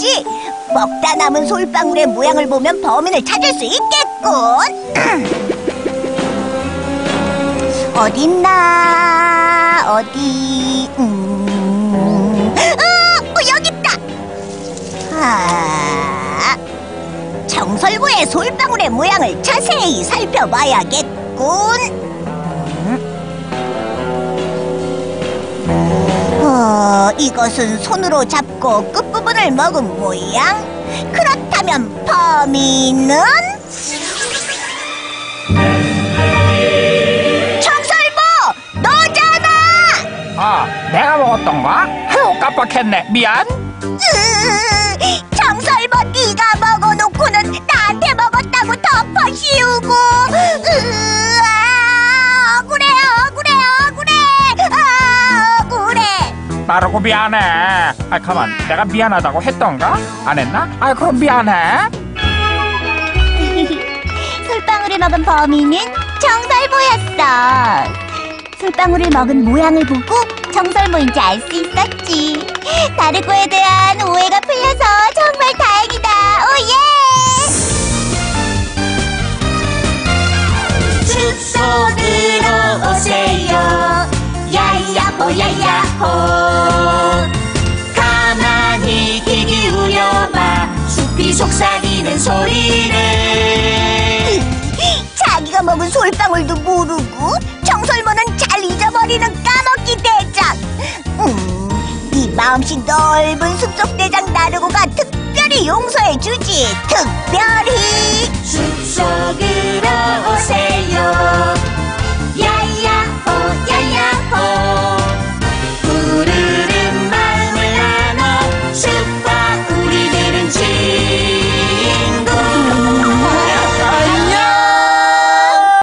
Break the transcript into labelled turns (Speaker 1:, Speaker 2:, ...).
Speaker 1: 해야지. 먹다 남은 솔방울의 모양을 보면 범인을 찾을 수 있겠군. 어딨나? 어디? 여기 있다. 정설부의 솔방울의 모양을 자세히 살펴봐야겠군. 이것은 손으로 잡고 끝부분을 먹은 모양. 그렇다면 범인은? 정설부! 너잖아!
Speaker 2: 내가 먹었던가? 아유, 깜빡했네. 미안.
Speaker 1: 정설부, 네가 먹어놓고는 나한테 먹었다고 덮어씌우고. 억울해.
Speaker 2: 나라고 미안해. 가만, 내가 미안하다고 했던가? 안 했나? 그럼 미안해.
Speaker 1: 솔방울을 먹은 범인은 정설부였어. 솔방울을 먹은 모양을 보고 정설모인지 알 수 있었지. 다르고에 대한 오해가 풀려서 정말 다행이다. 오예!
Speaker 3: 숲속으로 오세요. 야야호 야야호. 가만히 귀 기울여봐. 숲이 속삭이는 소리를.
Speaker 1: 자기가 먹은 솔방울도 모르고 정설모는 잘 잊어버리는 까먹기 대장. 이 마음씨 넓은 숲속 대장 나르고가 특별히 용서해주지. 특별히.